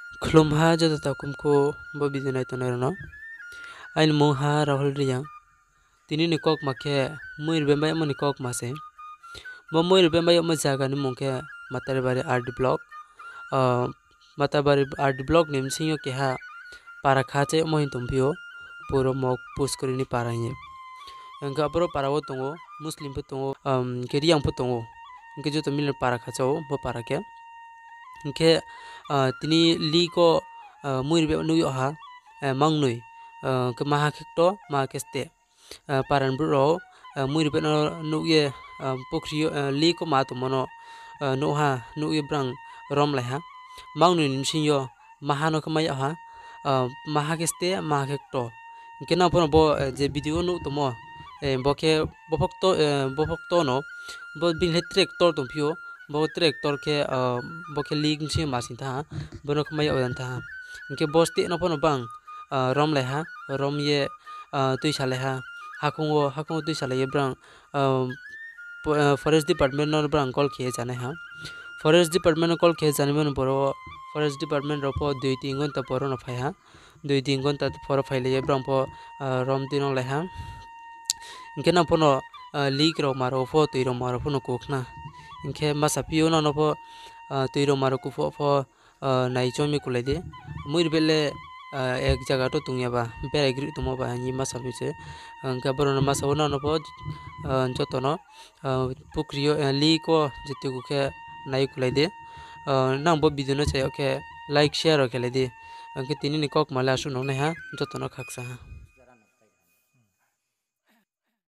Khulumha jata takumko bo bidinai tonerno. Ain mungha Rahul Riyang. Tini ni kok make muir bembai mo ni kok mase. Bo muir bembai mo jaga ni mungke Matabari RD block. Matabari RD block nim sinyo keha para khache mo hintumpio puro mok puskuri ni para nye. Engka bro para wo tongo Muslim pu tongo keriyang pu tongo. Engke joto milir para khachao bo para ke. Engke tini li ko muir be nuyo ha mangnui ke maha khekto maha keste paran bro muir be no nuye pokriyo li ko ma to mono no ha nuye brang rom lai ha mangnui nimsinyo maha no kemaya ha maha keste maha khekto engke na pono bo je video nu to mo boke bofokto no bo bin hetrek tor to pio bo trek tor ke boke lig si masin ta bono kemaya odan ta engke bosti no pono bang rom lai ha rom ye tui sale ha hakungo tui sale ye brang forest department no brang call khe jane ha forest department no call khe jane mon boro forest department ro po 2-3 gonta poro no phai ha 2-3 gonta poro phai le ye brang po rom tinong lai ha engke na pono lig ro maro pho tui ro maro pono kokna engke masa pio no po tui ro maro ku pho nai chomi kulai de muir bele ek jaga to tungya ba berai gri tumo ba ni masa bise engka boro masa ono no po jotono pukriyo li ko jitu ku ke nai kulai de nang bo video no chayo ke like share o kele de engke tini ni kok mala su no ne ha jotono khaksa ha.